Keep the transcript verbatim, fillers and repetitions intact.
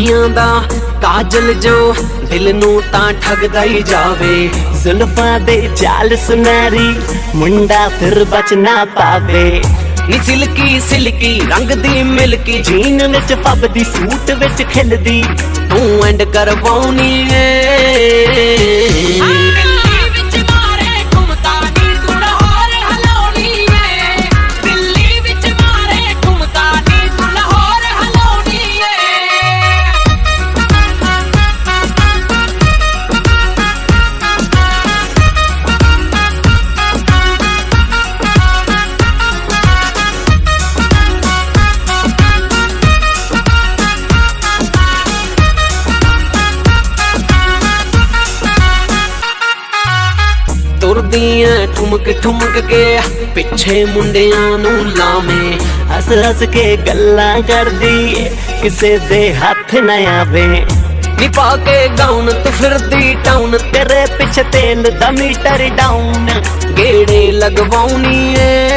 अखियां दा काजल जो दिल नू तां ठगदा ही जावे। जुल्फां दे चाल सुनहरी मुंडा फिर बच ना पावे। नी सिल्की सिल्की रंग दी मिल्की जीन विच फबदी सूट विच खिलदी तू एंड करवाउनी है। तुरदियां ठुमक ठुमक के पिछे मुंडियां नू लावे। हस हस के गल्लां करदी किसे दे हथ न आवे। नी पाके गाउन तू फिरदी टाउन तेरे पिछे तेल दा मीटर डाउन गेड़े लगवाउनी है।